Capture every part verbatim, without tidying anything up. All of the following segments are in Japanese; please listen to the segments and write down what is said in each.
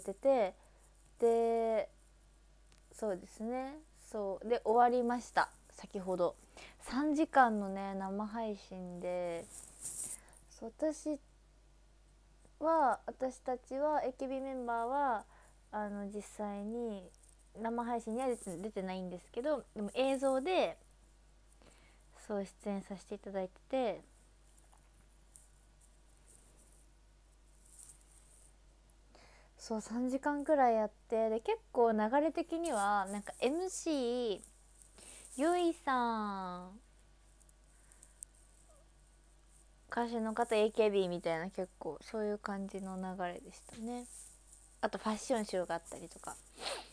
てて、でそうですね、そうで終わりました。先ほどさんじかんのね生配信で、そう私は私たちは エーケービー メンバーはあの実際に生配信には出て、出てないんですけど、でも映像でそう出演させていただいてて、そうさんじかんくらいやって、で結構流れ的にはなんか エムシー ゆいさん、歌手の方 エーケービー みたいな、結構そういう感じの流れでしたね。あとファッションショーがあったりとか。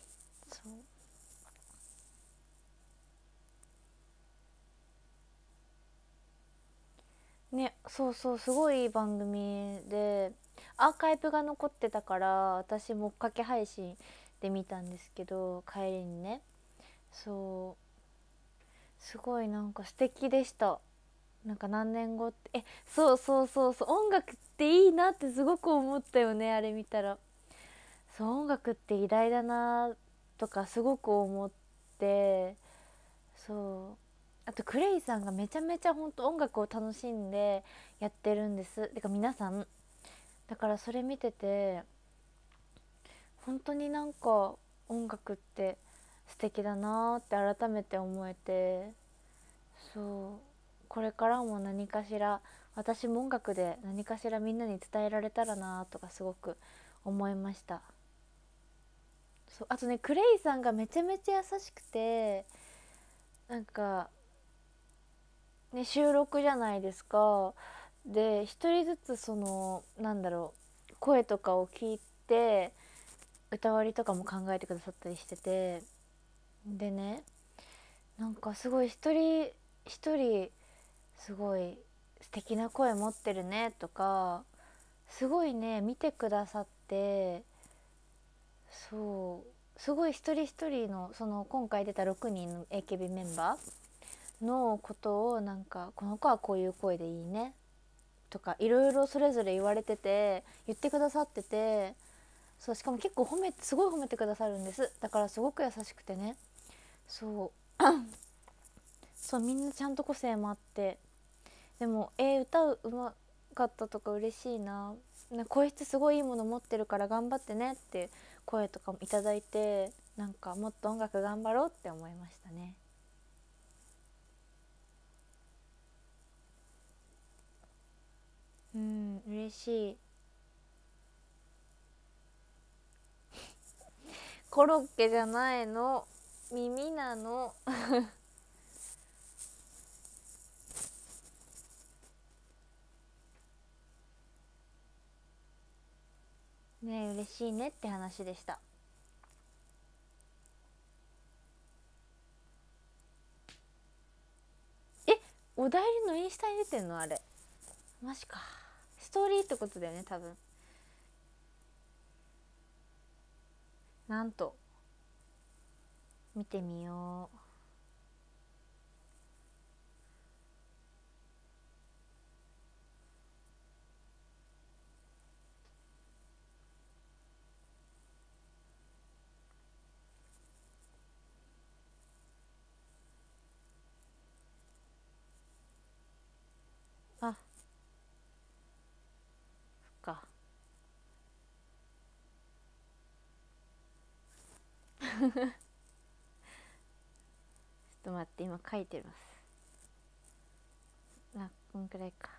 そうね、そうそう、すごいいい番組でアーカイブが残ってたから、私も追っかけ配信で見たんですけど、帰りにね、そうすごいなんか素敵でした。なんか何年後って、えそうそうそうそう、音楽っていいなってすごく思ったよね、あれ見たら。そう、音楽って偉大だなとかすごく思って、そうあとクレイさんがめちゃめちゃ本当音楽を楽しんでやってるんです。てか皆さんだから、それ見てて本当になんか音楽って素敵だなって改めて思えて、そうこれからも何かしら私も音楽で何かしらみんなに伝えられたらなとかすごく思いました。そうあとね、クレイさんがめちゃめちゃ優しくて、なんかね、収録じゃないですか。で一人ずつそのなんだろう、声とかを聞いて歌割りとかも考えてくださったりしてて、でね、なんかすごい一人一人すごい素敵な声持ってるねとか、すごいね見てくださって、そうすごい一人一人のその今回出たろくにんの エーケービー メンバーのことを、なんかこの子はこういう声でいいねとかいろいろそれぞれ言われてて、言ってくださってて、そうしかも結構褒めすごい褒めてくださるんです。だからすごく優しくてね、そうそうみんなちゃんと個性もあって、でもえー、歌うまかったとか嬉しいな、な声質すごいいいもの持ってるから頑張ってねって声とかもいただいて、なんかもっと音楽頑張ろうって思いましたね。うん、嬉しい。コロッケじゃないの、耳なの。ねえ嬉しいねって話でした。え、おだいりのインスタに出てんのあれ。マジか。ストーリーってことだよね多分。なんと見てみよう。あ、そっか。ちょっと待って、今書いてます。あ、こんくらいか。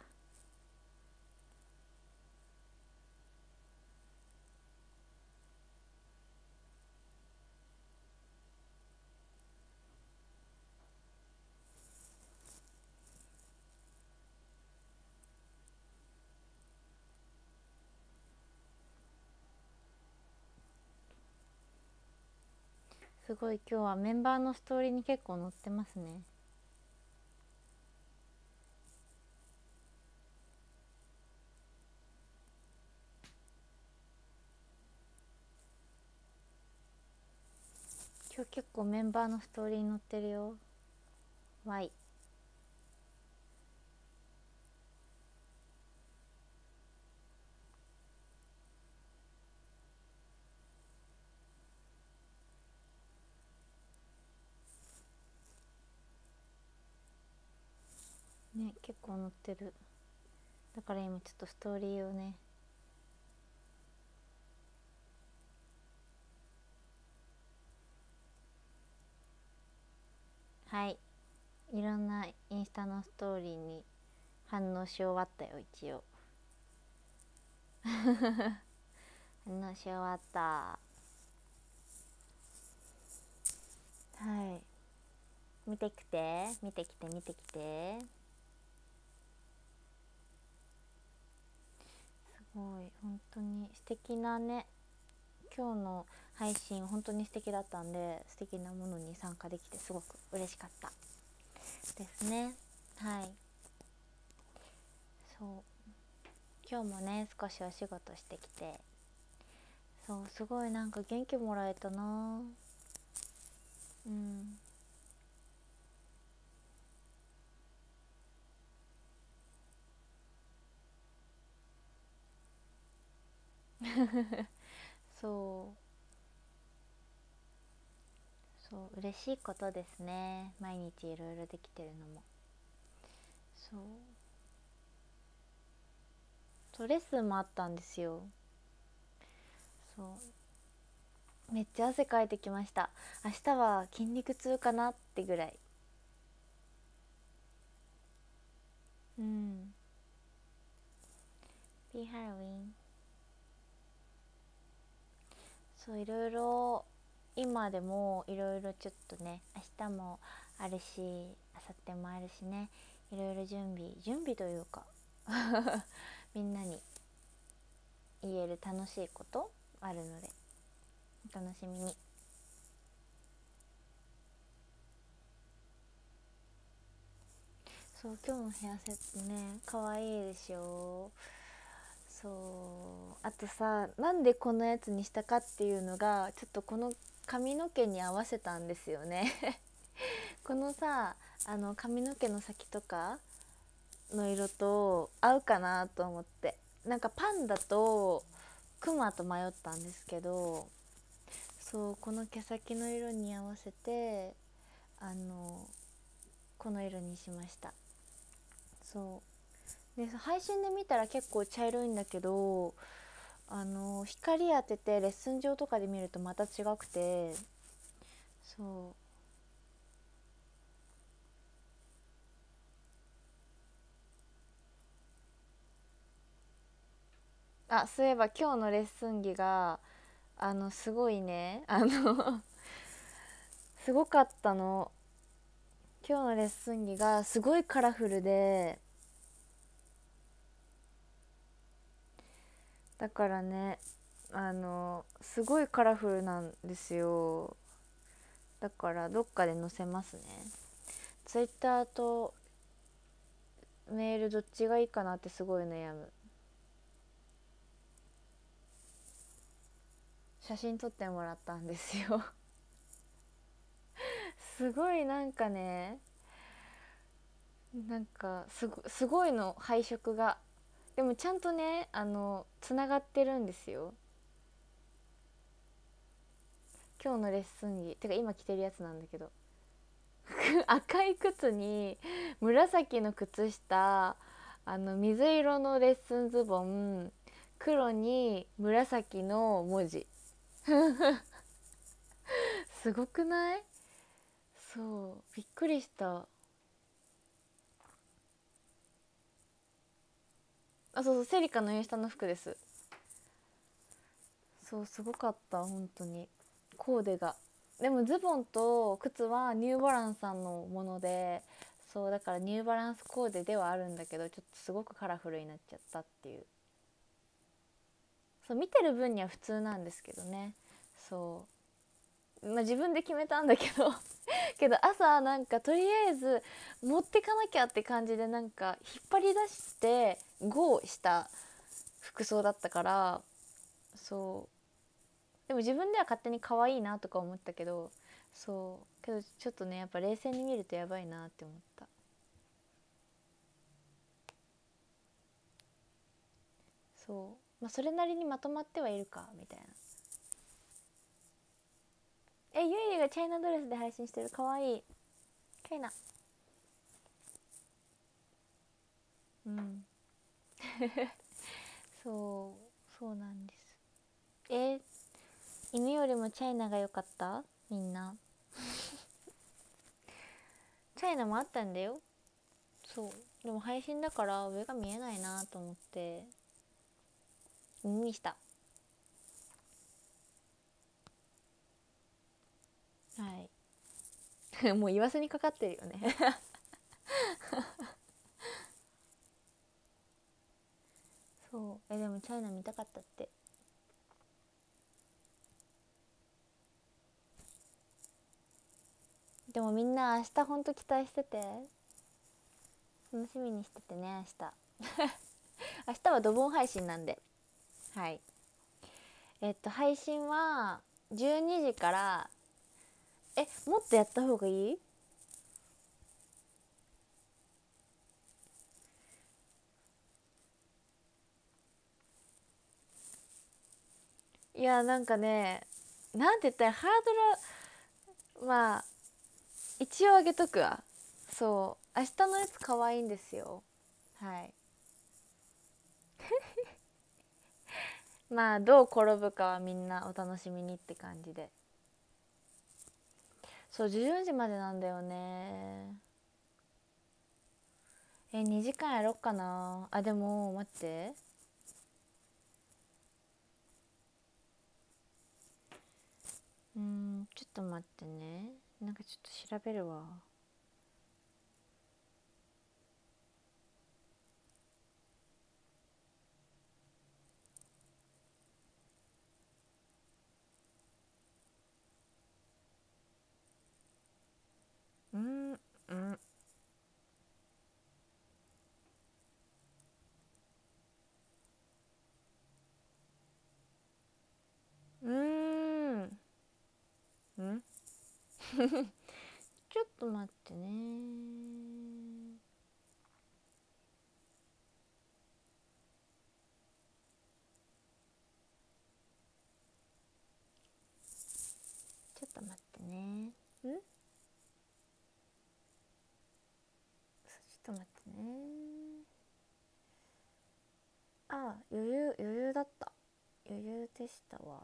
すごい今日はメンバーのストーリーに結構載ってますね。今日結構メンバーのストーリーに載ってるよ。わい。 ね、結構載ってる。だから今ちょっとストーリーをね、はい、いろんなインスタのストーリーに反応し終わったよ一応。反応し終わった。はい、見てきて見てきて見てきて。すごい本当に素敵なね、今日の配信本当に素敵だったんで、素敵なものに参加できてすごく嬉しかったですね。はい、そう、今日もね少しお仕事してきて、そうすごいなんか元気もらえたな。うん。そうそう嬉しいことですね、毎日いろいろできてるのも。そうそうレッスンもあったんですよ。そうめっちゃ汗かいてきました。明日は筋肉痛かなってぐらい。うん。ピーハロウィン。そういろいろ今でもいろいろちょっとね、明日もあるし明後日もあるしね、いろいろ準備準備というかみんなに言える楽しいことあるのでお楽しみに。そう今日のヘアセットね可愛いでしょ。そうあとさ、なんでこのやつにしたかっていうのがちょっとこの髪の毛に合わせたんですよね。このさ、あの髪の毛の先とかの色と合うかなと思って、なんかパンダとクマと迷ったんですけど、そうこの毛先の色に合わせてあのこの色にしました。そうで配信で見たら結構茶色いんだけど、あの光当ててレッスン上とかで見るとまた違くて。そうあ、そういえば今日のレッスン着があのすごいね、あのすごかったの。今日のレッスン着がすごいカラフルで、だからね、あのすごいカラフルなんですよ。だからどっかで載せますね。ツイッターとメールどっちがいいかなってすごい悩む。写真撮ってもらったんですよ。すごいなんかね、なんかすご、すごいの配色が。でもちゃんとね、あのつながってるんですよ。今日のレッスン着てか今着てるやつなんだけど、赤い靴に紫の靴下、あの水色のレッスンズボン、黒に紫の文字。すごくない？そうびっくりした。あ、そうそう、セリカのインスタの服です。そうすごかった本当に、コーデが。でもズボンと靴はニューバランスさんのもので、そうだからニューバランスコーデではあるんだけど、ちょっとすごくカラフルになっちゃったっていう。そう見てる分には普通なんですけどね。そうまあ自分で決めたんだけどけど朝なんかとりあえず持ってかなきゃって感じで、なんか引っ張り出してゴーした服装だったから。そうでも自分では勝手に可愛いなとか思ったけど、そうけどちょっとねやっぱ冷静に見るとやばいなって思った。そうまあそれなりにまとまってはいるかみたいな。えゆいゆいがチャイナドレスで配信してる、かわいい。かいな。 うんそうそうなんです。え犬よりもチャイナが良かった？みんなチャイナもあったんだよ。そうでも配信だから上が見えないなと思って耳にした。はいもう言わせにかかってるよねそうえでもチャイナ見たかったって。でもみんな明日ほんと期待してて、楽しみにしててね。明日明日はドボン配信なんで。はいえっと配信はじゅうにじから。えもっとやった方がいい？いやなんかね、なんて言ったらハードル、まあ一応上げとくわ。そう明日のやつ可愛いんですよ。はいまあどう転ぶかはみんなお楽しみにって感じで。そうじゅうよじまでなんだよね。えにじかんやろっかなあ。でも待って、うーんちょっと待ってね。なんかちょっと調べるわ。うんうんうーんんちょっと待ってね。ちょっと待ってね。んちょっと待ってね。あ余裕余裕だった。余裕でしたわ。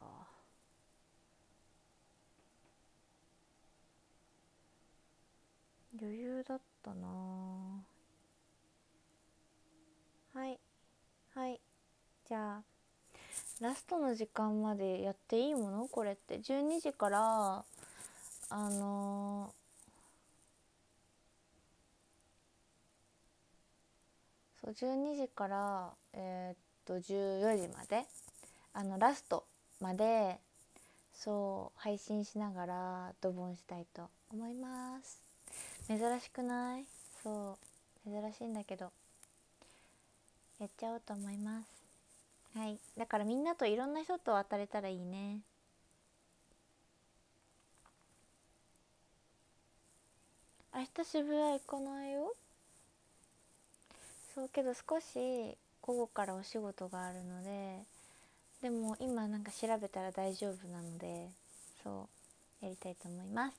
余裕だったな。はいはいじゃあラストの時間までやっていいものこれって。じゅうにじからあのー、そうじゅうにじからえー、っとじゅうよじまであのラストまでそう配信しながらドボンしたいと思います。珍しくない？そう珍しいんだけどやっちゃおうと思います。はいだからみんなといろんな人と当たれたらいいね。明日渋谷行かないよ。そうけど少し午後からお仕事があるので、でも今なんか調べたら大丈夫なので、そうやりたいと思います。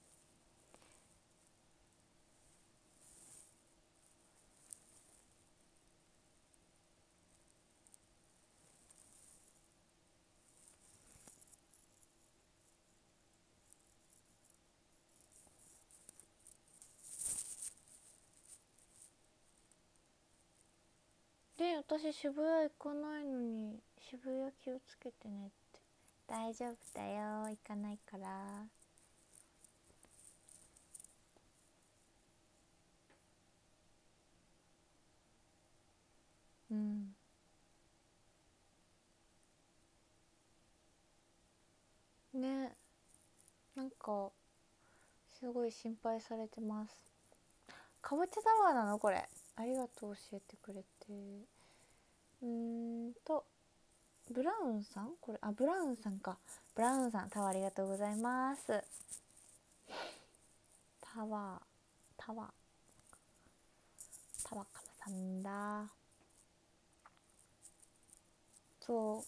で私渋谷行かないのに渋谷気をつけてねって。大丈夫だよ行かないから。うんね、なんかすごい心配されてます。かぼちゃタワーなのこれ？ありがとう教えてくれて。うーんとブラウンさんこれ？あブラウンさんか。ブラウンさんタワーありがとうございます。タワータワータワカマさんだ。そう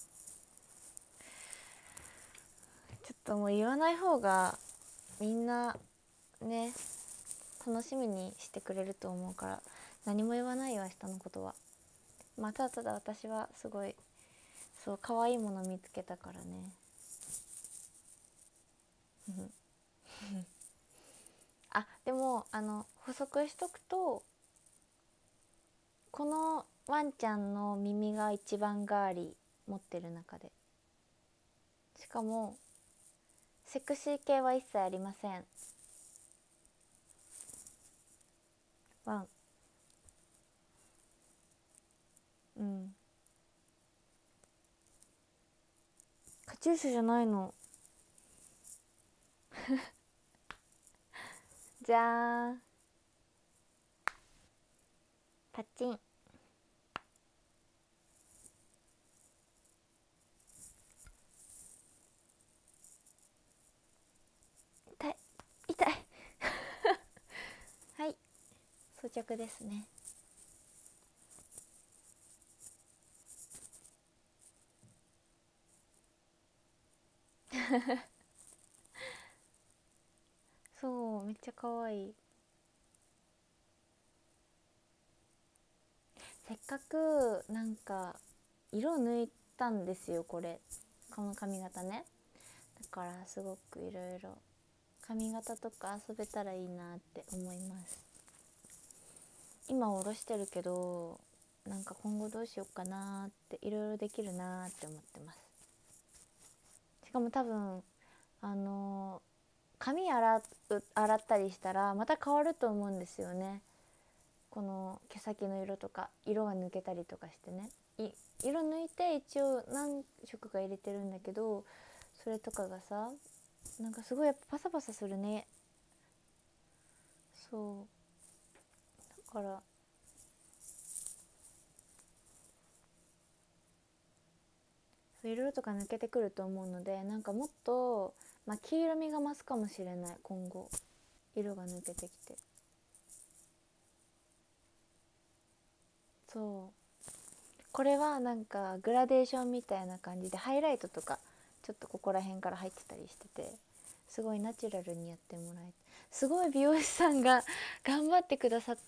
ちょっともう言わない方がみんなね楽しみにしてくれると思うから何も言わないよ明日のことは。 まあただただ私はすごいそう可愛いもの見つけたからねあでもあの補足しとくと、このワンちゃんの耳が一番ガーリー持ってる中で、しかもセクシー系は一切ありません。ワンうんカチューシャじゃないの。じゃーん、パチン。痛い痛いはい装着ですね。そうめっちゃ可愛い。せっかくなんか色抜いたんですよこれ、この髪型ね。だからすごくいろいろ髪型とか遊べたらいいなって思います。今下ろしてるけどなんか今後どうしようかなっていろいろできるなって思ってます。しかも多分あの髪洗う洗ったりしたらまた変わると思うんですよね。この毛先の色とか色が抜けたりとかしてね、い色抜いて一応何色か入れてるんだけど、それとかがさなんかすごいやっぱパサパサするね。そうだから色々とか抜けてくると思うので、なんかもっと、まあ、黄色みが増すかもしれない。今後色が抜けてきて、そうこれはなんかグラデーションみたいな感じでハイライトとかちょっとここら辺から入ってたりしてて、すごいナチュラルにやってもらえて、すごい美容師さんが頑張ってくださって、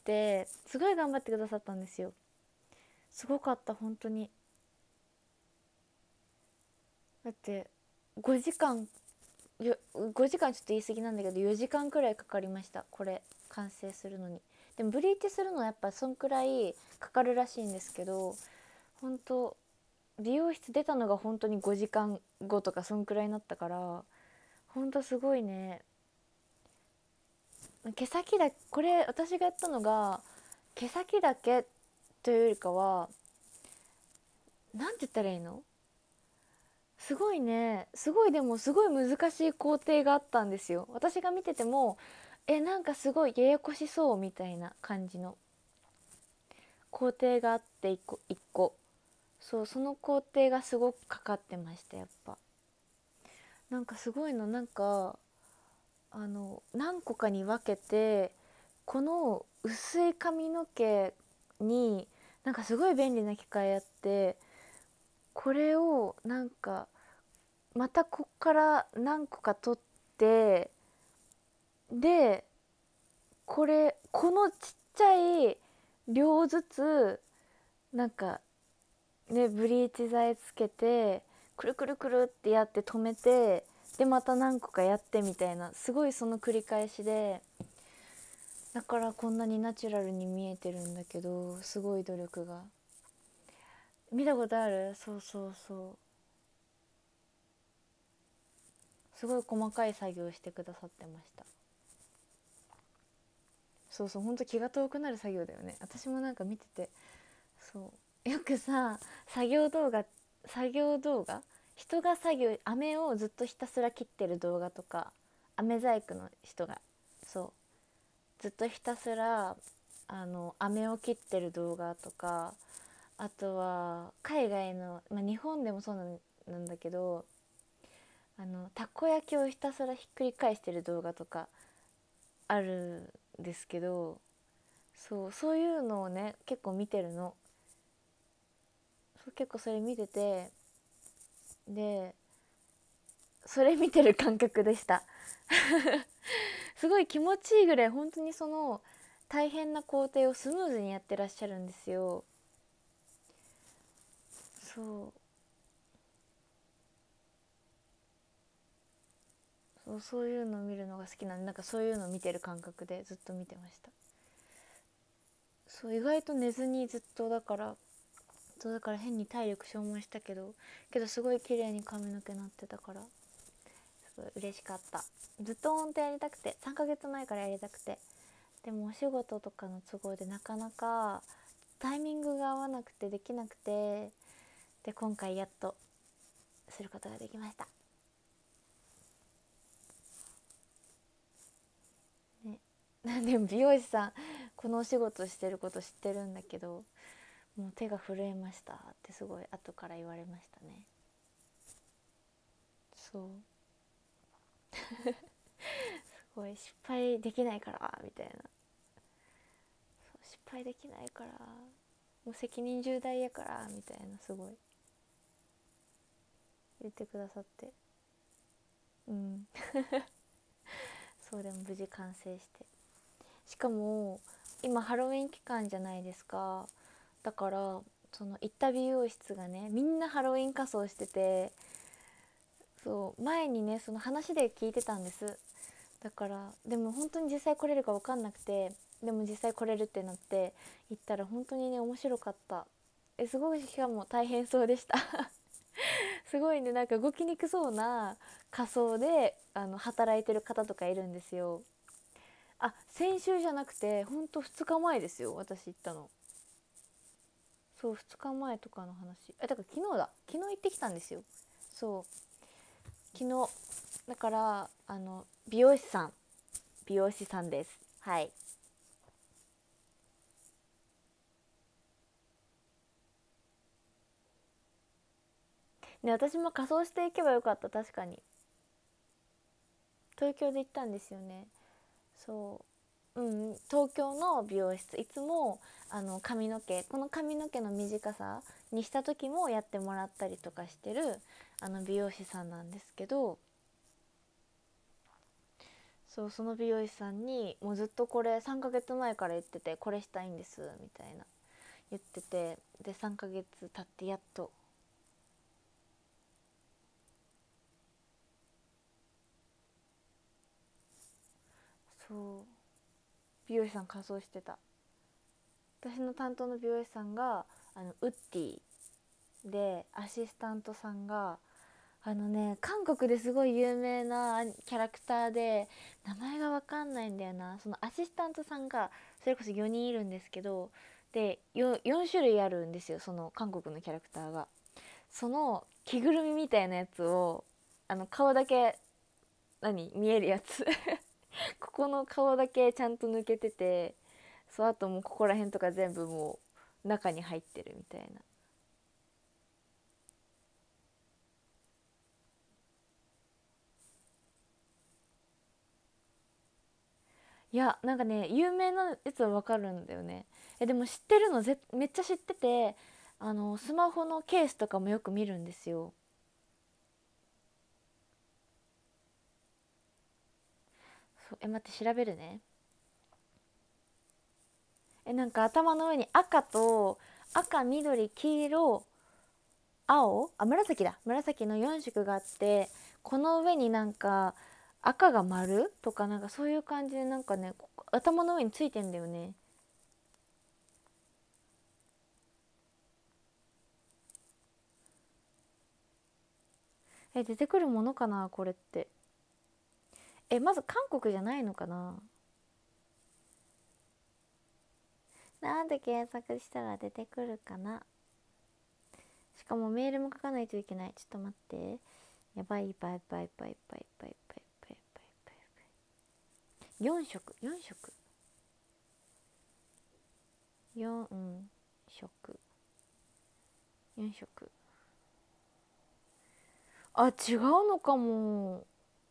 すごい頑張ってくださったんですよ。すごかった本当に。だってごじかんよごじかんちょっと言い過ぎなんだけどよじかんくらいかかりました、これ完成するのに。でもブリーチするのはやっぱそんくらいかかるらしいんですけど、本当美容室出たのが本当にごじかんごとかそんくらいになったから、本当すごいね。毛先だこれ私がやったのが毛先だけというよりかは、なんて言ったらいいの、すごいね、すごいでもすごい難しい工程があったんですよ。私が見ててもえなんかすごいややこしそうみたいな感じの工程があって一個一個、そうその工程がすごくかかってました。やっぱなんかすごいの、なんかあの何個かに分けて、この薄い髪の毛になんかすごい便利な機械あって、これをなんかまたこっから何個か取って、でこれこのちっちゃい量ずつなんかねブリーチ剤つけてくるくるくるってやって止めて、でまた何個かやってみたいな、すごいその繰り返しで、だからこんなにナチュラルに見えてるんだけど、すごい努力が。見たことある？そうそうそう、すごい細かい作業してくださってました。そうそう、ほんと気が遠くなる作業だよね。私もなんか見てて、そうよくさ作業動画作業動画人が作業飴をずっとひたすら切ってる動画とか、飴細工の人がそうずっとひたすらあの飴を切ってる動画とか、あとは海外の、まあ、日本でもそうなんなんだけど、あのたこ焼きをひたすらひっくり返してる動画とかあるんですけど、そうそういうのをね結構見てるの。そう結構それ見てて、でそれ見てる感覚でしたすごい気持ちいいぐらい本当にその大変な工程をスムーズにやってらっしゃるんですよ。 そうそうそういうのを見るのが好きなんで、なんかそういうのを見てる感覚でずっと見てました。そう意外と寝ずにずっとだから、そうだから変に体力消耗したけどけどすごい綺麗に髪の毛なってたからすごい嬉しかった。ずっとほんとやりたくて、さんかげつまえからやりたくて、でもお仕事とかの都合でなかなかタイミングが合わなくてできなくて、で今回やっとすることができました、ね、なんでも美容師さんこのお仕事してること知ってるんだけど、もう手が震えましたってすごい後から言われましたね。そうすごい失敗できないからみたいな、そう失敗できないからもう責任重大やからみたいなすごい言ってくださって、うんそうでも無事完成して、しかも今ハロウィン期間じゃないですか。だからその行った美容室がねみんなハロウィン仮装してて、そう前にねその話で聞いてたんです。だからでも本当に実際来れるか分かんなくて、でも実際来れるってなって行ったら本当にね面白かった。えすごい、しかも大変そうでしたすごいね、なんか動きにくそうな仮装であの働いてる方とかいるんですよ。あ、先週じゃなくてほんとふつかまえですよ、私行ったの。そうふつかまえとかの話、えだから昨日だ、昨日行ってきたんですよ。そう昨日だからあの美容師さん美容師さんです。はい。ね、私も仮装していけばよかった。確かに東京で行ったんですよね。そううん東京の美容室、いつもあの髪の毛この髪の毛の短さにした時もやってもらったりとかしてるあの美容師さんなんですけど、そうその美容師さんにもうずっとこれさんかげつまえから言ってて、これしたいんですみたいな言ってて、でさんかげつ経ってやっと。そう美容師さん仮装してた。私の担当の美容師さんがあのウッディで、アシスタントさんがあのね韓国ですごい有名なキャラクターで名前がわかんないんだよな。そのアシスタントさんがそれこそよにんいるんですけど、で よ, よん種類あるんですよ、その韓国のキャラクターが。その着ぐるみみたいなやつをあの顔だけ何見えるやつここの顔だけちゃんと抜けてて、そうあともうここら辺とか全部もう中に入ってるみたいな。いやなんかね有名なやつはわかるんだよね。えでも知ってるのぜめっちゃ知ってて、あのスマホのケースとかもよく見るんですよ。そうえ待って調べるね。えなんか頭の上に赤と赤緑黄色青あ紫だ紫のよん色があって、この上になんか赤が丸とかなんかそういう感じでなんかね頭の上についてんだよね。え出てくるものかなこれって。えまず韓国じゃないのかな。なんで検索したら出てくるかな。しかもメールも書かないといけない。ちょっと待って。やばいやばいやばいやばいやばいやばいやばいやばいやばい。よん色よん色よん色よん色。あ違うのかも。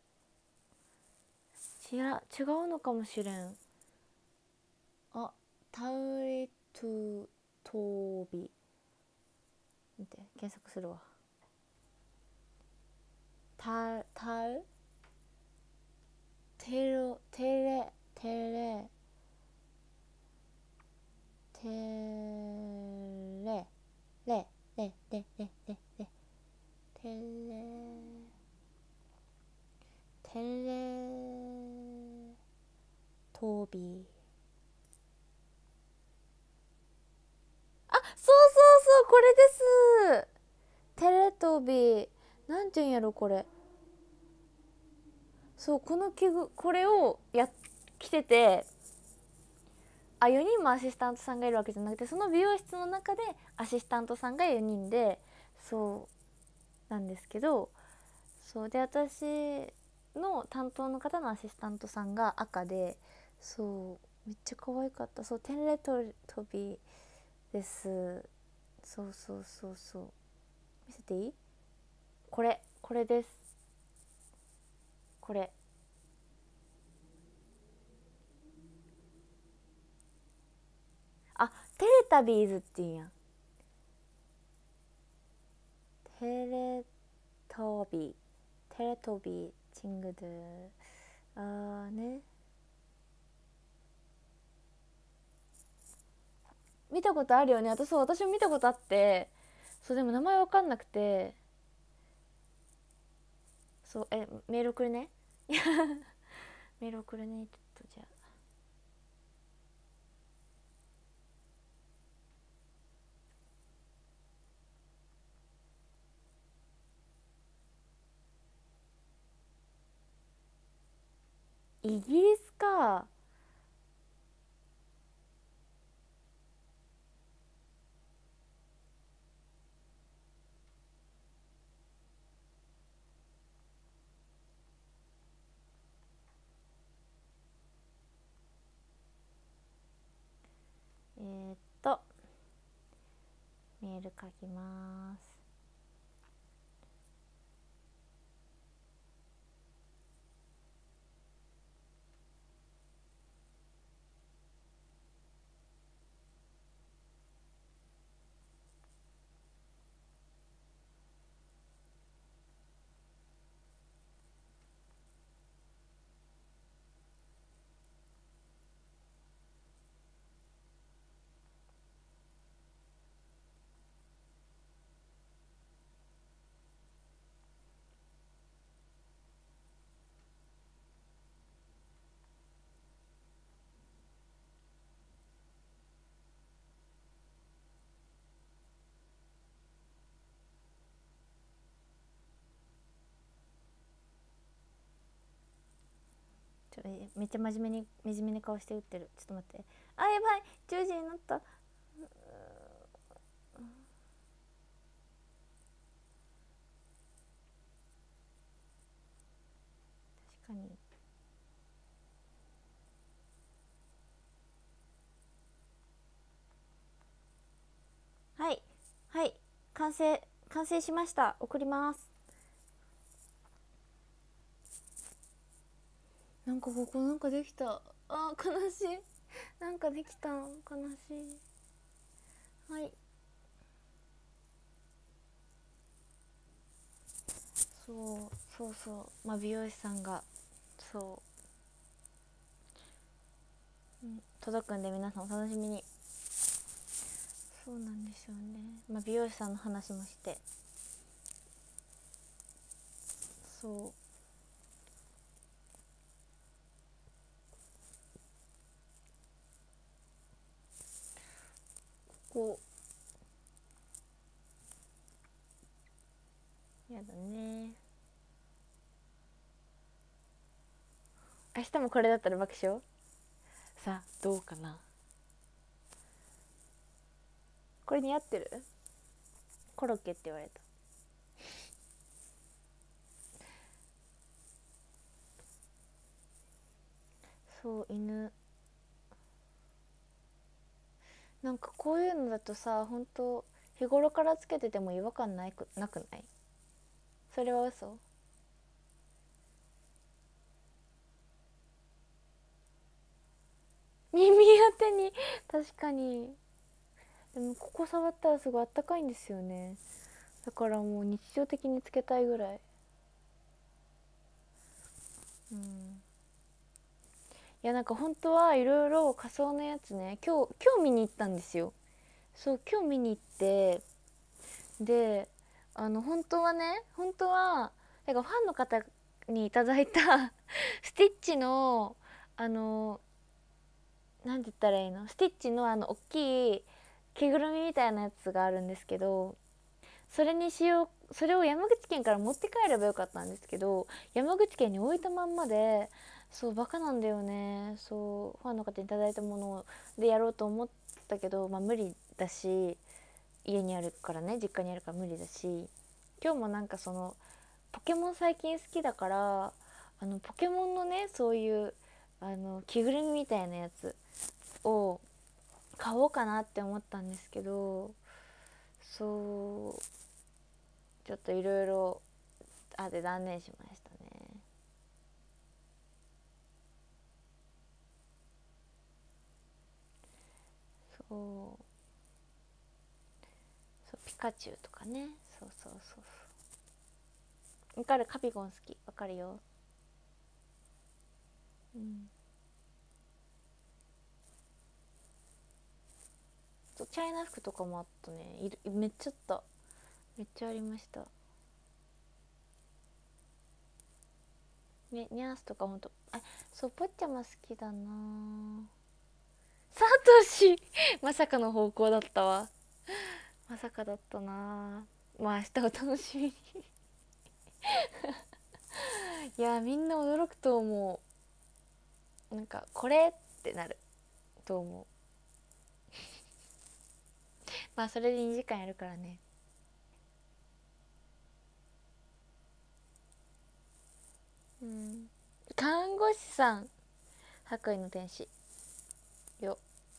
ちら違うのかもしれん。あタウリトゥトービ見て検索するわ。タタウテロテレテレテレレレレレテレトビー、あ、そうそうそう、これです。テレトビー、なんていうんやろこれ。そう、この器具、これをや着てて、あ、よにんもアシスタントさんがいるわけじゃなくて、その美容室の中でアシスタントさんがよにんで、そうなんですけど、そうで、私の担当の方のアシスタントさんが赤で、そうめっちゃ可愛かった。そう、テレトビです。そうそうそうそう、見せていい？これこれです。これ、あ、テレタビーズっていうんや。テレトビー、テレトビーチングドゥ、あーね、見たことあるよね。私、そう、私も見たことあって、そう、でも名前わかんなくて、そう、え、メール送るね。メール送るね、ちょっとじゃあ。イギリスか。えー、っとメール書きます。ちょめっちゃ真面目に真面目に顔して打ってる。ちょっと待って。あ、やばい、じゅうじになった。確かに。はいはい、完成完成しました。送ります。なんかここなんかできた。あー、悲しい。なんかできた、悲しい。はい、そうそうそう、まあ、美容師さんがそう、うん、届くんで皆さんお楽しみに。そうなんですよね、まあ、美容師さんの話もして、そうこうやだね。明日もこれだったら爆笑。さあどうかな。これ似合ってる？コロッケって言われた。そう、犬なんかこういうのだとさ、本当日頃からつけてても違和感ないくなくない？それは嘘？耳当てに、確かに。でもここ触ったらすごいあったかいんですよね。だからもう日常的につけたいぐらい。うん、いや、なんか本当はいろいろ仮装のやつね、今日今日見に行ったんですよ。そう、今日見に行って、で、あの本当はね、本当はなんかファンの方にいただいたスティッチのあのなんて言ったらいいの、スティッチのあの大きい着ぐるみみたいなやつがあるんですけど、それにしよう、それを山口県から持って帰ればよかったんですけど、山口県に置いたまんまで、そうバカなんだよね。そうファンの方にいただいたものでやろうと思ったけど、まあ無理だし、家にあるからね、実家にあるから無理だし、今日もなんかそのポケモン最近好きだから、あのポケモンのね、そういうあの着ぐるみみたいなやつを買おうかなって思ったんですけど、そうちょっといろいろあって断念しましたね。そうそうピカチュウとかね、そうそうそうそう、わかる、カピゴン好き、わかるよ。うん、そうチャイナ服とかもあったね、いるめっちゃあった、めっちゃありました。ね、ニャースとかほんと、あ、そうポッチャマ好きだな。サトシまさかの方向だったわ、まさかだったな。まあ明日お楽しみにいやみんな驚くと思う、なんかこれってなると思う。まあそれでにじかんやるからね。うん、看護師さん、白衣の天使よ。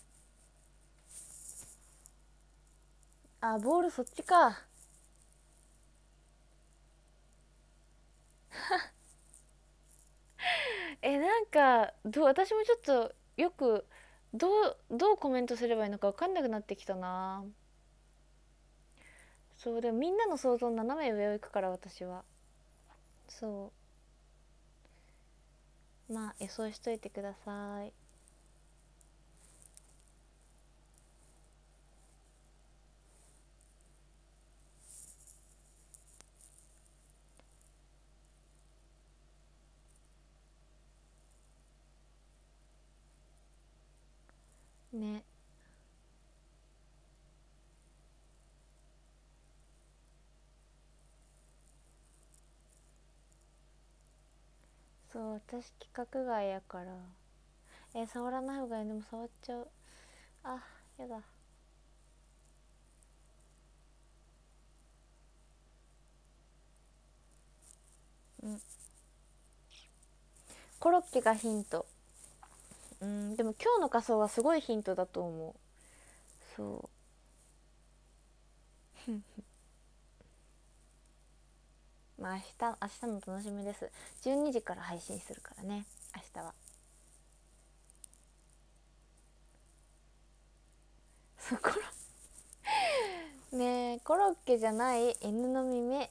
あ、ボールそっちか。え、なんかどう、私もちょっとよくどうどうコメントすればいいのか分かんなくなってきたな。そうでもみんなの想像斜め上を行くから私は。そう、まあ予想しといてくださいね。そう、私規格外やから。え、触らない方がいい。でも触っちゃう。あ、やだ。うん、コロッケがヒント。うん、でも今日の仮装はすごいヒントだと思う。そう、まあ明日明日の楽しみです。じゅうにじから配信するからね、明日は。そこらねえ、コロッケじゃない犬の耳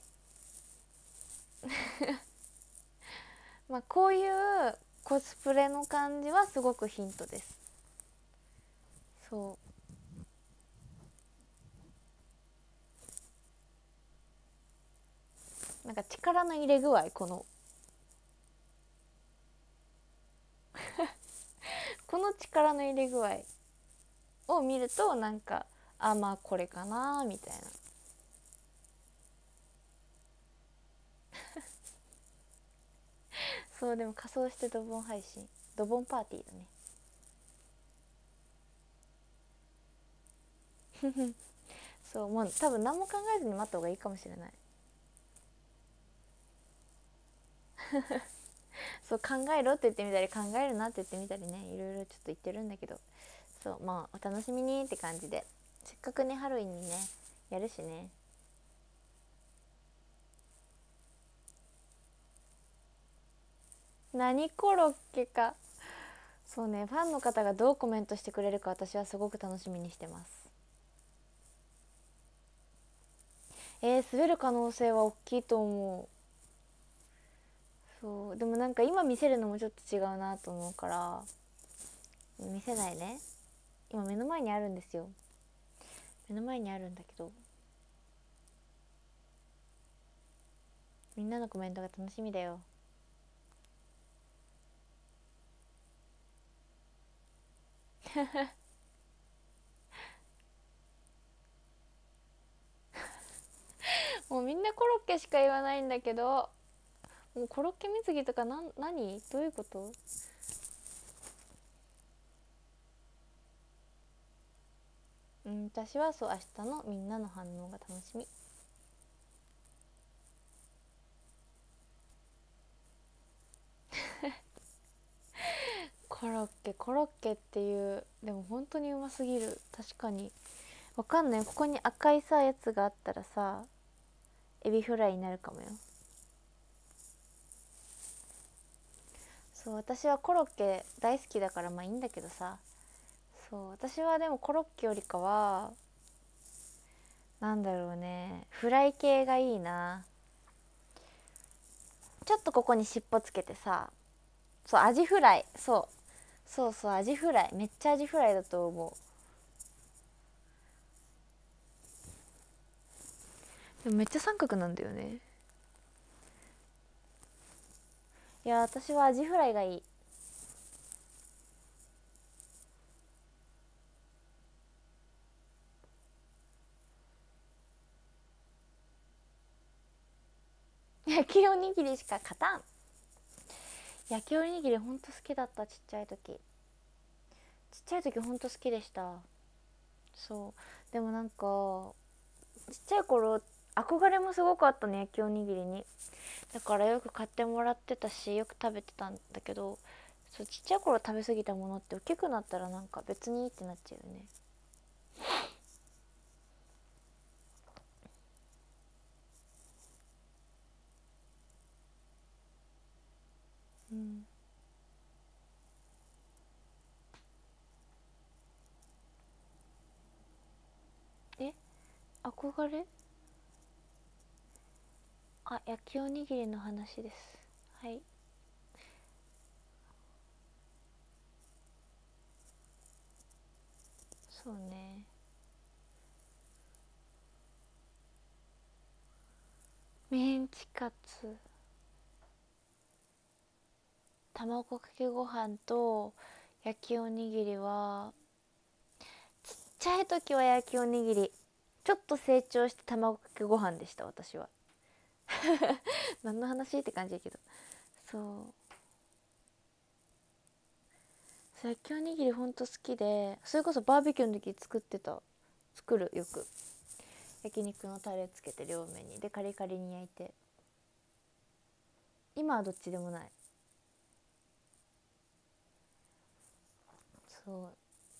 まあこういうコスプレの感じはすごくヒントです。そう、なんか力の入れ具合、このこの力の入れ具合を見ると、なんか、あ、まあこれかなみたいな。そう、でも仮装してドボン配信、ドボンパーティーだねそう、もう多分何も考えずに待った方がいいかもしれない。そう、考えろって言ってみたり、考えるなって言ってみたりね、いろいろちょっと言ってるんだけど、そう、まあお楽しみにって感じで、せっかくねハロウィンにねやるしね。何コロッケか。そうね、ファンの方がどうコメントしてくれるか私はすごく楽しみにしてます。えー、滑る可能性は大きいと思う。そうでもなんか今見せるのもちょっと違うなと思うから見せないね。今目の前にあるんですよ、目の前にあるんだけど、みんなのコメントが楽しみだよ。 もうみんなコロッケしか言わないんだけど、もうコロッケ水着とかなん、何どういうこと？うん、私はそう、明日のみんなの反応が楽しみ。コロッケコロッケっていう、でも本当にうますぎる。確かにわかんない、ここに赤いさやつがあったらさ、エビフライになるかもよ。そう、私はコロッケ大好きだからまあいいんだけどさ。そう、私はでもコロッケよりかはなんだろうね、フライ系がいいな。ちょっとここに尻尾つけてさ、そう、アジフライ、そうそうそう、アジフライ、めっちゃアジフライだと思う。でもめっちゃ三角なんだよね。いや、私はアジフライがいい。焼きおにぎりしか勝たん。焼きおにぎりほんと好きだった、ちっちゃい時。ちっちゃい時ほんと好きでした。そう、でもなんかちっちゃい頃憧れもすごくあったね、焼きおにぎりに。だからよく買ってもらってたし、よく食べてたんだけど、そう、ちっちゃい頃食べ過ぎたものって大きくなったらなんか別にいいってなっちゃうよね。うん。え、憧れ？あ、焼きおにぎりの話です。はい。そうね。メンチカツ、卵かけご飯と焼きおにぎりは、ちっちゃい時は焼きおにぎり、ちょっと成長して卵かけご飯でした、私は。何の話って感じだけど。そう、焼きおにぎりほんと好きで、それこそバーベキューの時作ってた。作る、よく。焼肉のタレつけて両面にでカリカリに焼いて。今はどっちでもない。そう、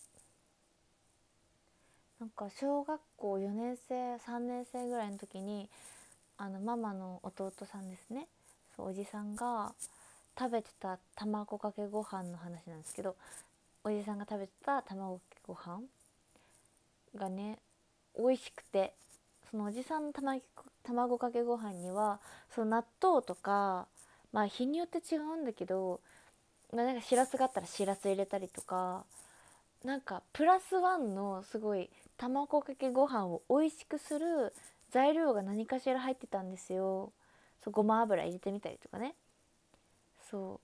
なんか小学校よねん生さんねん生ぐらいの時に、あのママの弟さんですね、そう、おじさんが食べてた卵かけご飯の話なんですけど、おじさんが食べてた卵かけご飯がね、美味しくて、そのおじさんの卵卵かけご飯には、その納豆とか、まあ日によって違うんだけど、まあ、なんかしらすがあったらしらす入れたりとか、なんかプラスワンのすごい卵かけご飯を美味しくする材料が何かしら入ってたんですよ。そう、ごま油入れてみたりとかね。そう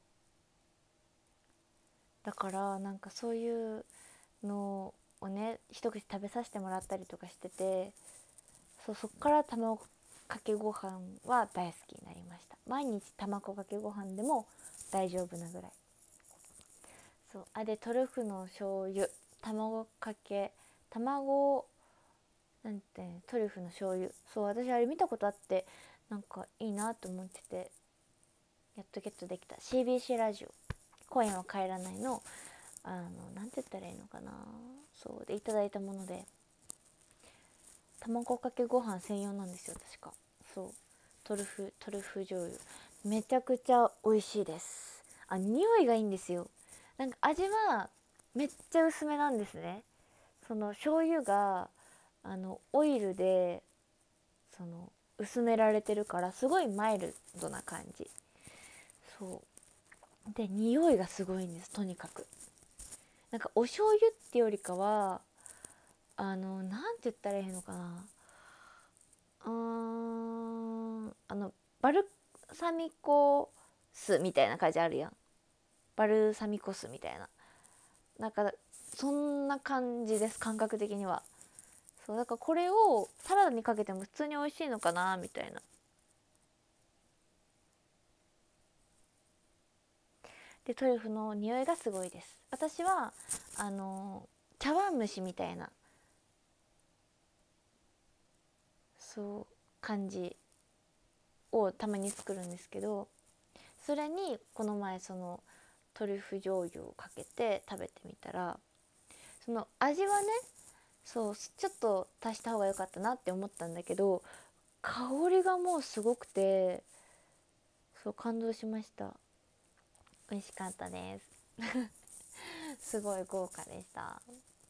だからなんかそういうのをね、一口食べさせてもらったりとかしてて、そう、そっから卵かけご飯は大好きになりました。毎日卵かけご飯でも大丈夫なぐらい。そう、あれトリュフの醤油、卵かけ卵なんて、トリュフの醤油、そう、私あれ見たことあって、なんかいいなと思ってて、やっとゲットできた。 シービーシー ラジオ今夜は帰らないの、あのなんて言ったらいいのかな、そうでいただいたもので、卵かけご飯専用なんですよ確か。そう、トリュフトリュフ醤油、めちゃくちゃ美味しいです。あ、匂いがいいんですよ。なんか味はめっちゃ薄めなんですね。その醤油があのオイルでその薄められてるからすごいマイルドな感じ。そうで、匂いがすごいんです、とにかく。なんかお醤油ってよりかは、あのなんて言ったらいいのかな、うーん、あのバルサミコ酢みたいな感じあるやん。バルサミコ酢みたいな、なんかそんな感じです、感覚的には。そうだからこれをサラダにかけても普通に美味しいのかなみたいな。でトリュフの匂いがすごいです。私はあの茶碗蒸しみたいなそう感じをたまに作るんですけど、それにこの前そのトリュフ醤油をかけて食べてみたら、その味はね、そうちょっと足した方が良かったなって思ったんだけど、香りがもうすごくて、そう感動しました。美味しかったですすごい豪華でした。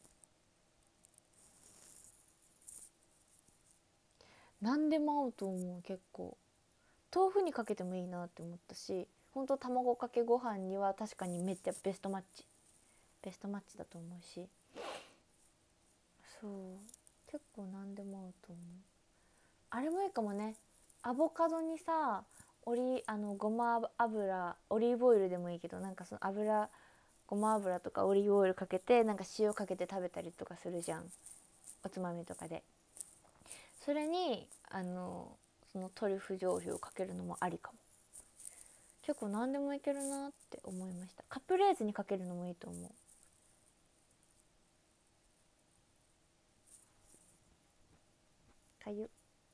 何でも合うと思う。結構豆腐にかけてもいいなって思ったし、ほんと卵かけご飯には確かにめっちゃベストマッチベストマッチだと思うし、そう結構何でも合うと思う。あれもいいかもね。アボカドにさ、オリあのごま油、オリーブオイルでもいいけど、なんかその油、ごま油とかオリーブオイルかけて、なんか塩かけて食べたりとかするじゃん、おつまみとかで。それにあのそのトリュフ醤油をかけるのもありかも。結構何でもいけるなって思いました。カプレーゼにかけるのもいいと思う。かゆ。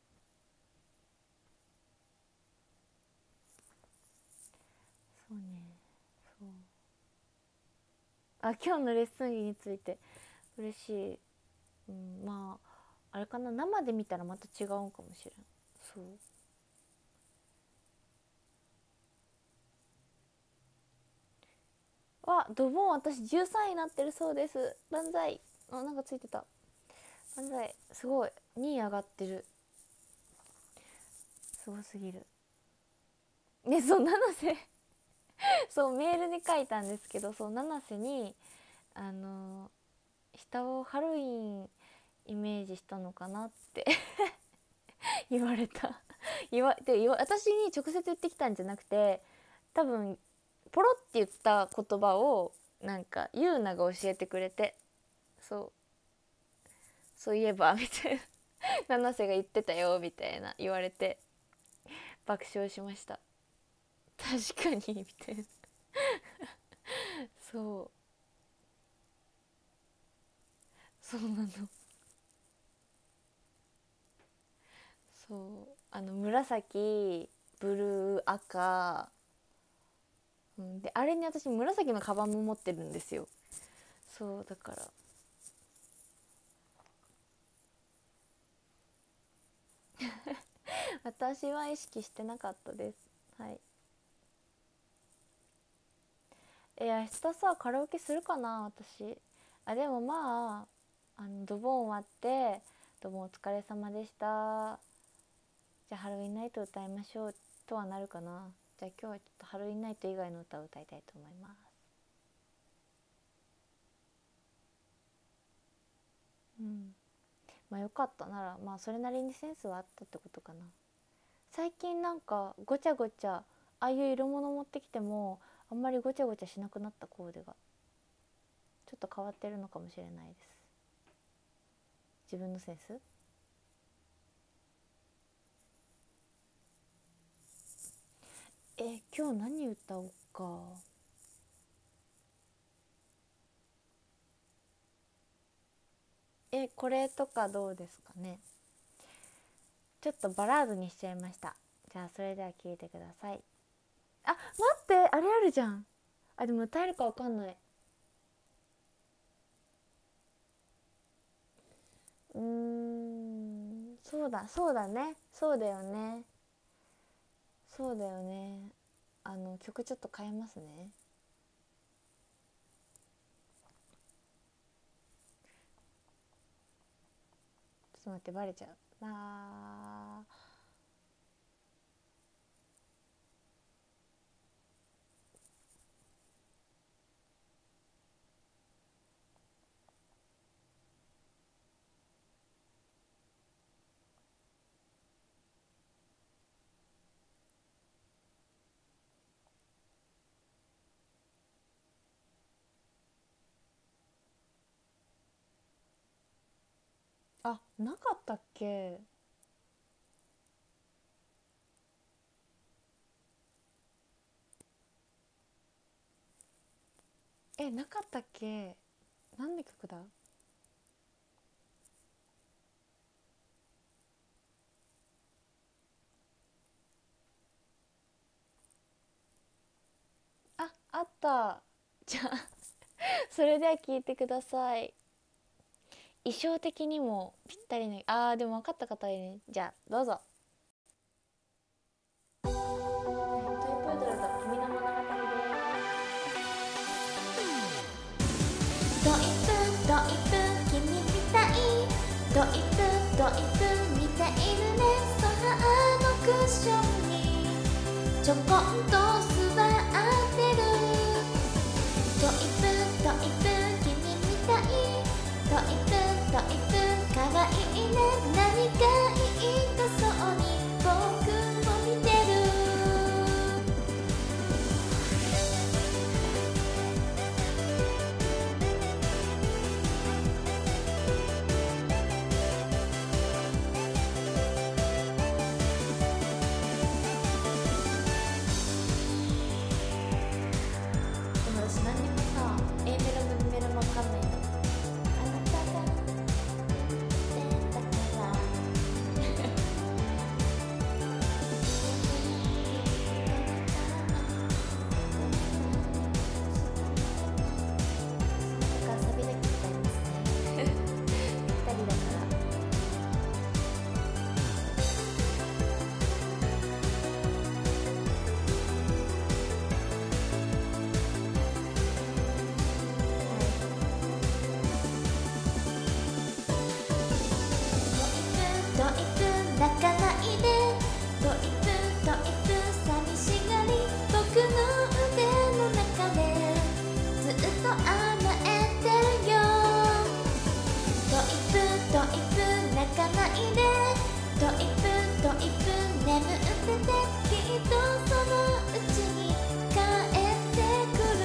そうね。そうあ、今日のレッスン着について嬉しい。うん、まああれかな、生で見たらまた違うんかもしれん。そうわ、ドボン私じゅうさんいになってるそうです。万歳。あ、なんかついてた。万歳。すごいにい上がってる。すごすぎるね。そう七瀬そうメールに書いたんですけど、そう七瀬にあの下をハロウィンイメージしたのかなって言われた言わで言わ私に直接言ってきたんじゃなくて、多分ポロって言った言葉をなんかユーナが教えてくれて、そうそういえばみたいな七瀬が言ってたよみたいな言われて爆笑しました。確かにみたいなそうそうなの。そうあの紫、ブルー、赤、うん、であれに私紫のカバンも持ってるんですよ。そうだから私は意識してなかったです。はい。え明日さカラオケするかな私。あでもまああのドボン終わって「どうもお疲れ様でした、じゃあハロウィンナイト歌いましょう」とはなるかな。じゃあ今日はちょっとハロウィンナイト以外の歌を歌いたいと思います。うん、まあよかったなら、まあそれなりにセンスはあったってことかな。最近なんかごちゃごちゃ、ああいう色物持ってきてもあんまりごちゃごちゃしなくなった。コーデがちょっと変わってるのかもしれないです。自分のセンス。え今日何歌おうか。えこれとかどうですかね。ちょっとバラードにしちゃいました。じゃあそれでは聴いてください。あ待ってあれあるじゃん。あでも歌えるかわかんない。うーんそうだそうだね、そうだよね、そうだよね。あの曲ちょっと変えますね。ちょっと待ってバレちゃうな。 あ、なかったっけ。え、なかったっけ。何の曲だ。あ、あった。じゃあそれでは聞いてください。衣装的にもぴったりの、あーでも分かった方いるね。じゃあどうぞ。トイプードルと君の物語です。ドイツドイツ君みたい、ドイツドイツ似ているね。ソファーのクッションにちょこんと座ってる。ドイツドイツ君みたい、ドイツドイツかわいいね。何か言いたそうに僕も見てる。でも私何にもさ A メロ B メロも分かんないの。あなたが出たからだからサビだけ歌いますねぴったりだから。ドイツ泣かないで、ドイツドイツ寂しがり、僕の腕の中でずっと甘えてるよ。ドイツドイツ泣かないで、ドイツドイツ眠ってて、きっとそのうちに帰ってくる。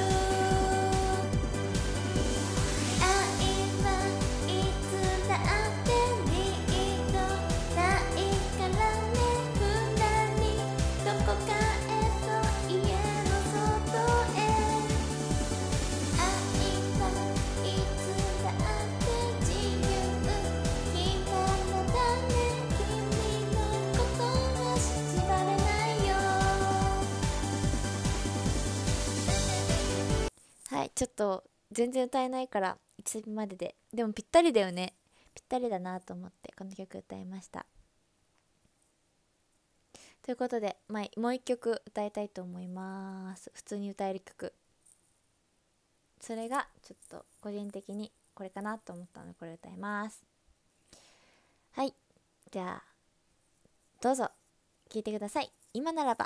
愛はいつだってリードないからね。ふらりどこかへと家の外へ。愛はいつだって自由気なのだね。君のことは縛れないよ。はい、ちょっと全然歌えないからいつまでで。でもぴったりだよね。ぴったりだなと思ってこの曲歌いました。ということで、まあ、もう一曲歌いたいと思います。普通に歌える曲。それがちょっと個人的にこれかなと思ったのでこれ歌います。はい、じゃあどうぞ聴いてください。今ならば。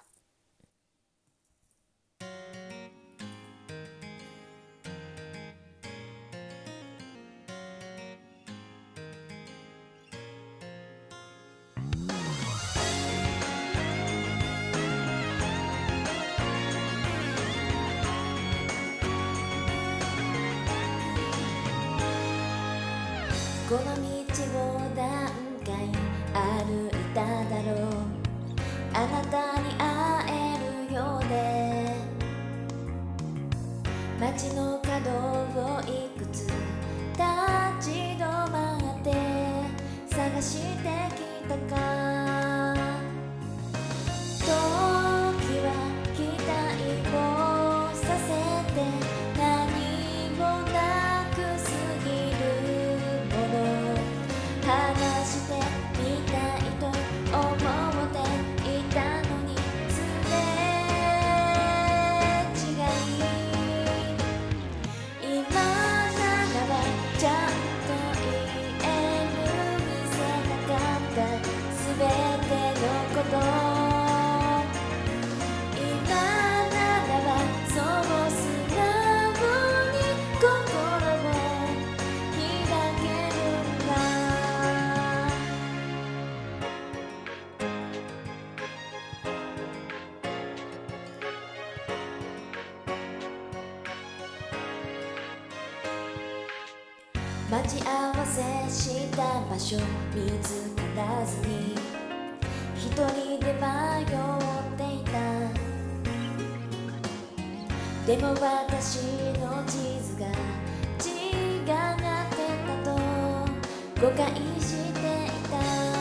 この道を何回歩いただろう。あなたに会えるようで、街の角をいくつ立ち止まって探してきたか。時は期待をさせて何もなく過ぎるもの。話してみたいと思っていたのにすれ違い。今ならばちゃんと言える見せなかった。 待ち合わせした場所見つからずに一人で迷っていた。でも私の地図が違ってたと誤解していた。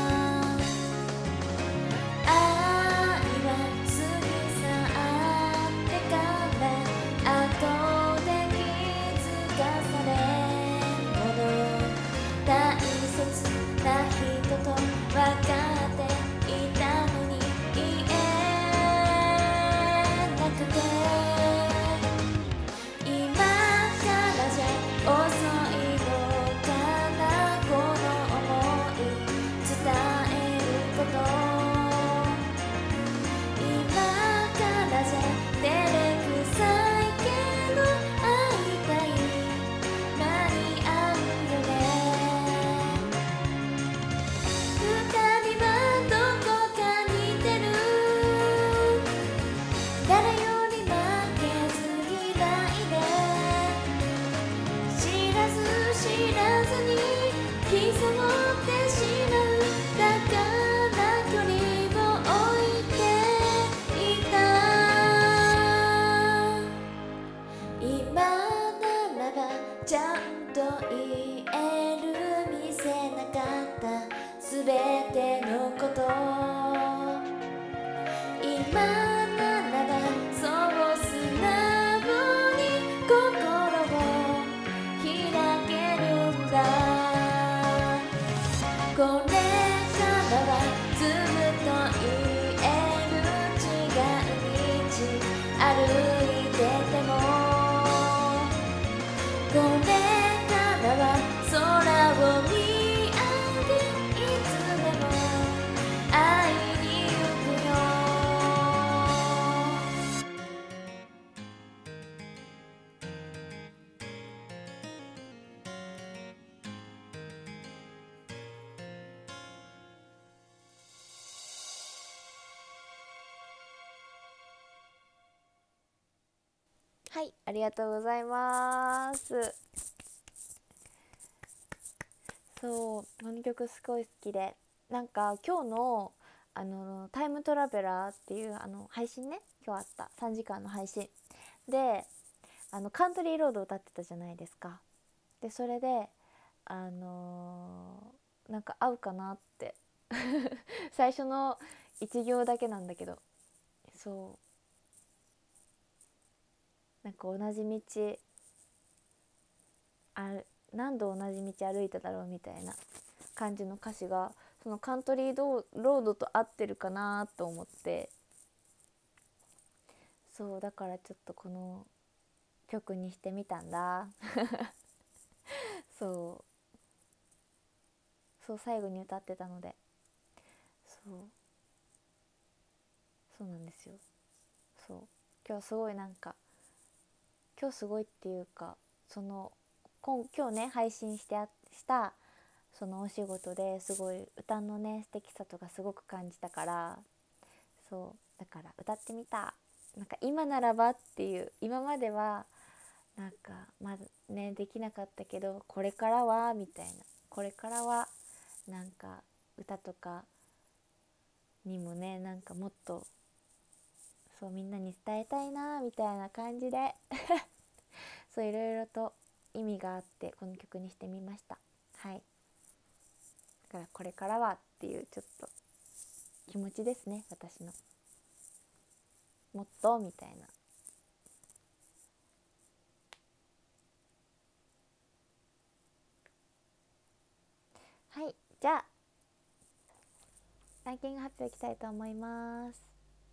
愛は過ぎ去ってから後で気づかされるもの。大切な人と分かっていたのに言えなくて、今からじゃ遅いのかな、この想い伝えること。今からじゃ照れくさいけど会いたい、間に合うよね。二人はどこか似てる、誰より負けず嫌いで、知らず知らずに刻もってしまう。だから距離を置いていた。今ならばちゃんと言える、見せなかったすべてのこと。今ならばそう素直に心を開けるんだ。これからはずっと言える、違う道歩いてても。これからは空を見上げ、いつでも会いに行くよ。 はい、ありがとうございます。そう、この曲すごい好きで、なんか今日のあのタイムトラベラーっていうあの配信ね、今日あったさんじかんの配信で、あのカントリーロード歌ってたじゃないですか。でそれであのーなんか合うかなって最初のいち行だけなんだけど、そうなんか同じ道あ何度同じ道歩いただろうみたいな感じの歌詞が、そのカントリーロードと合ってるかなと思って、そうだからちょっとこの曲にしてみたんだそうそう最後に歌ってたので、そうそうなんですよ。そう今日すごいなんか今日すごいっていうか、その今今日ね配信してあしたそのお仕事ですごい歌のね素敵さとかすごく感じたから、そうだから歌ってみた。なんか今ならばっていう、今まではなんかまだねできなかったけど、これからはみたいな、これからはなんか歌とかにもねなんかもっとそうみんなに伝えたいなみたいな感じでそういろいろと意味があってこの曲にしてみました。はい、だからこれからはっていうちょっと気持ちですね、私の。もっとみたいな。はい、じゃあランキング発表いきたいと思います。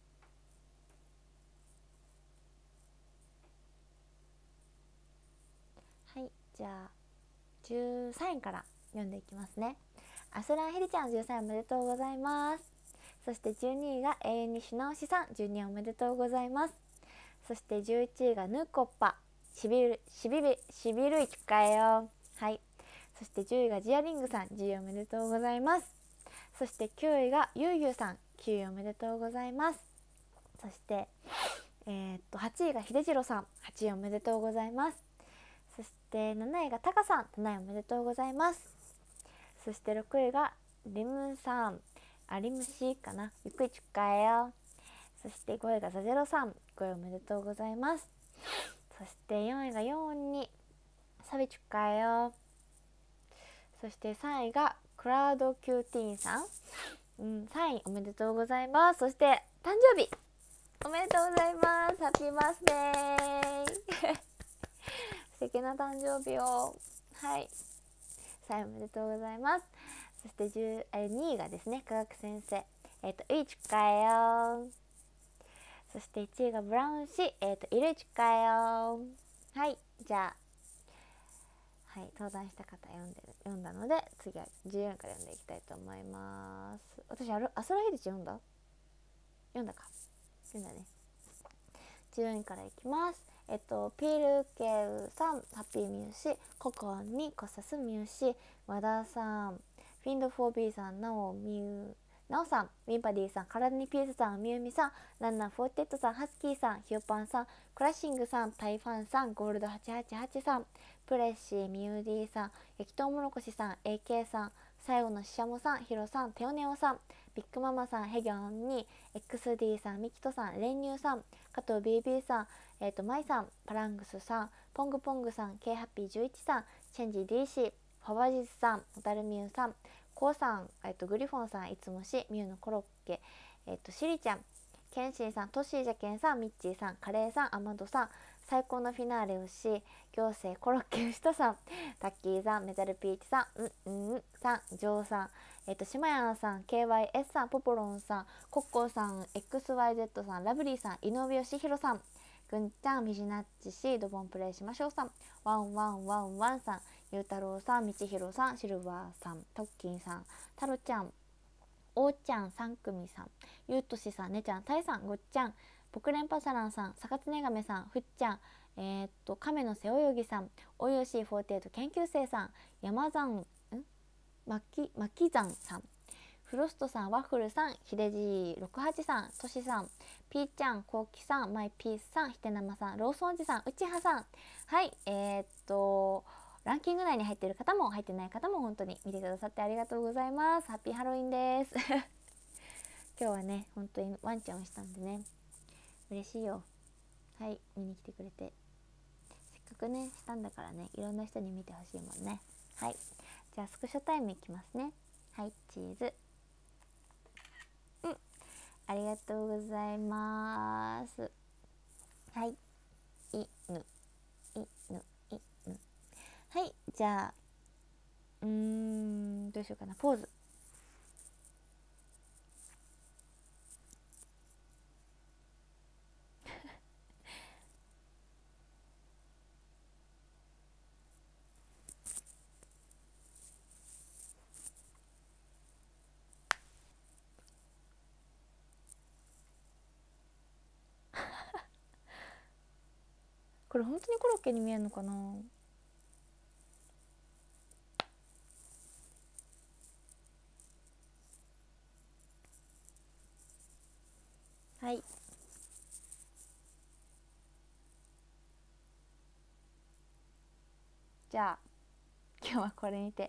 はい、じゃあじゅうさんいから読んでいきますね。アスランヘリちゃんじゅうさんいおめでとうございます。そしてじゅうにいが永遠にし直しさんじゅうにいおめでとうございます。そしてじゅういちいがヌコッパしびるしびるしびるいきかえよ。はい。そしてじゅういがジアリングさんじゅういおめでとうございます。そしてきゅういがゆうゆうさんきゅういおめでとうございます。そしてえー、っとはちいがひでじろさんはちいおめでとうございます。 そしてなないがたかさん、たないおめでとうございます。そしてろくいがリムさん、あリムシかな、ゆっくりちゅっかえよ。そしてごいがザゼロさん、ごいおめでとうございます。そしてよんいがよんにサビちゅっかえよ。そしてさんいがクラウドキューティーンさん、うん、さんいおめでとうございます。そして誕生日おめでとうございます。ハッピーバースデー素敵な誕生日を。はい、さんいおめでとうございます。そしてじゅうえにいがですね、科学先生、えっ、ー、といちゅっかえよ。そしていちいがブラウン氏、えっ、ー、といるちゅっかえよ。はい、じゃあはい、登壇した方読んでる読んだので、次はじゅうよんいから読んでいきたいと思います。私あるアソラヒデチ読んだ読んだか読んだね。じゅうよんいからいきます。えっとピールケウさん、ハッピーミューシ、ココンにコサスミューシ、和田さん、フィンド フォービー さん、ナオミューなおさん、ウィンパディさん、体にピースさん、みゆみさん、ランナーフォーテッドさん、ハスキーさん、ヒューパンさん、クラッシングさん、タイファンさん、ゴールドはちはちはちさん、プレッシー、ミューディーさん、焼きとうもろこしさん、エーケー さん、最後のししゃもさん、ヒロさん、テオネオさん、ビッグママさん、ヘギョンに エックスディー さん、ミキトさん、練乳さん、加藤 ビービー さん、えーと、マイさん、パラングスさん、ポングポングさん、K ハッピーじゅういちさん、チェンジ ディーシー、ファバジスさん、ホタルミューさん、コウさん、えーと、グリフォンさん、いつもし、ミュウのコロッケ、えーと、シリちゃん、ケンシンさん、トッシージャケンさん、ミッチーさん、カレーさん、アマドさん、最高のフィナーレをし、行政コロッケ牛とさん、タッキーさん、メタルピーチさん、うんうんさん、ジョーさん、えっ、ー、と、しまやんさん、ケーワイエス さん、ポポロンさん、コッコーさん、エックスワイゼット さん、ラブリーさん、井上義弘さん、ぐんちゃん、みじなっちし、ドボンプレイしましょうさん、ワンワンワンワンさん、ゆうたろうさん、みちひろさん、シルバーさん、トッキンさん、タロちゃん、おーちゃんさん組さん、ゆうとしさん、ねちゃん、たいさん、ごっちゃん、ぽくれんぱさらんさん、さかつねがめさん、ふっちゃん、えー、っと亀の背泳ぎさん、およしフォーティーエイト研究生さん、山山んまきまきざんさん、フロストさん、ワッフルさん、ひでじろくはちさん、としさん、ピーちゃん、こうきさん、マイピースさん、ひてなまさん、ローソンジさん、うちはさん、はい、えー、っとランキング内に入っている方も入ってない方も本当に見てくださってありがとうございます。ハッピーハロウィンです今日はね、本当にワンちゃんをしたんでね、嬉しいよ。はい、見に来てくれて、せっかくねしたんだからね、いろんな人に見てほしいもんね。はい、じゃあスクショタイムいきますね。はい、チーズ、うん、ありがとうございます。はい、いぬいぬいぬ、はい、じゃあうーんどうしようかな、ポーズこれ本当にコロッケに見えるのかな。はい、じゃあ今日はこれにて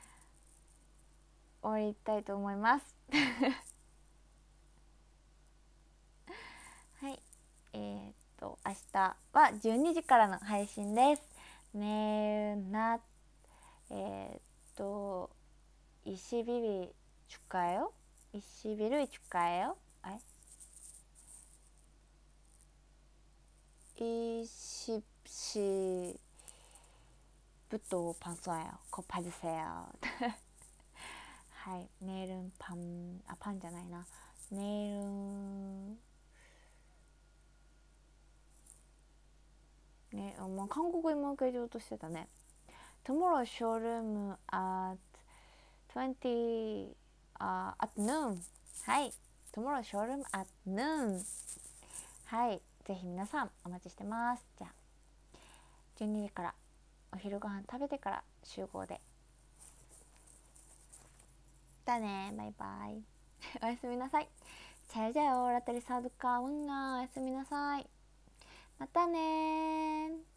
終わりたいと思いますはい、えー、っと明日はじゅうにじからの配信です。ねーな、えー、っと이십일이 축가예요? 이십일 일 축가예요? 아, 이십 시부터 방송해요. 그거 봐주세요. はい、내일은 밤, 아, 밤じゃないな. 내일은 네, 뭐 한국어 음악해줘도してたね. Tomorrow showroom at twenty uh, at noon. はい、Tomorrow showroom at noon. はい、ぜひ皆さんお待ちしてます。じゃあじゅうにじからお昼ご飯食べてから集合で。だね、バイバイおやすみなさい。잘 자요. 라떼리 사두카. 응아. おやすみなさい。またね。